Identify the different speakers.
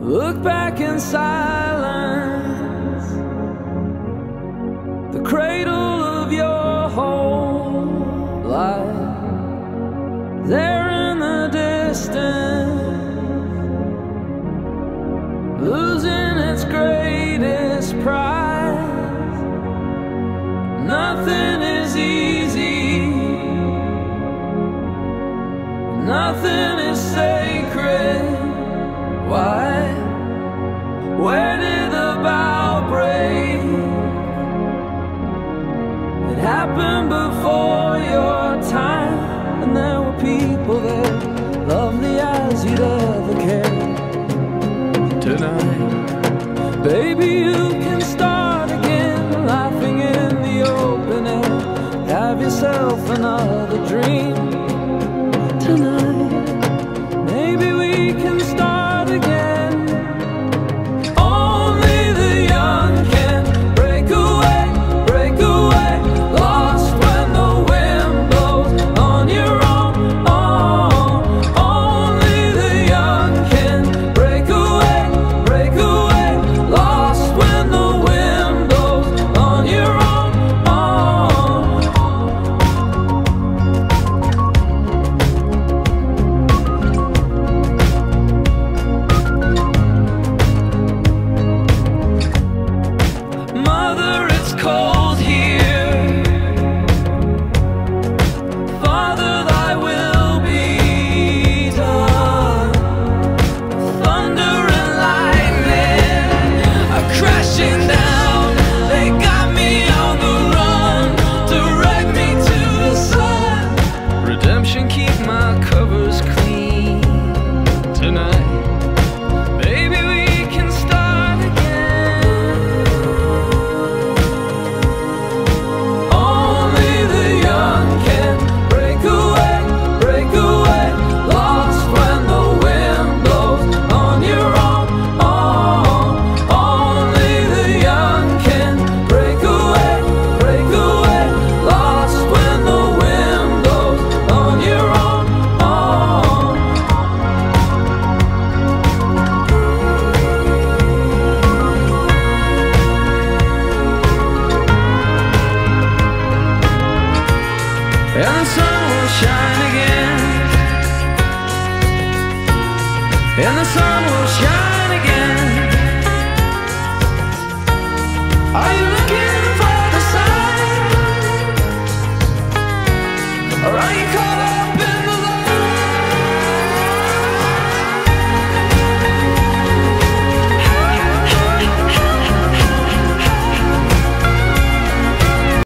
Speaker 1: Look back in silence, the cradle of your whole life, there in the distance, losing its greatest prize. Nothing is easy, nothing is sacred. Why? Where did the bow break? It happened before your time, and there were people there, lovely as you'd ever care. Tonight, baby, you can start again, laughing in the open air. Have yourself another dream. Tonight, maybe we can start again. Only the young can break away, lost when the wind blows on your own. Only the young can break away, lost when the wind blows on your own. Mother, it's cold here. Father, thy will be done. Thunder and lightning are crashing down. They got me on the run, direct me to the sun. Redemption, keep my covers clean. Tonight, baby, we can start again. Only the young can break away, lost when the wind blows on your own. Only the young can break away, lost when the wind blows on your own. And the sun will shine again, and the sun will shine again. Are you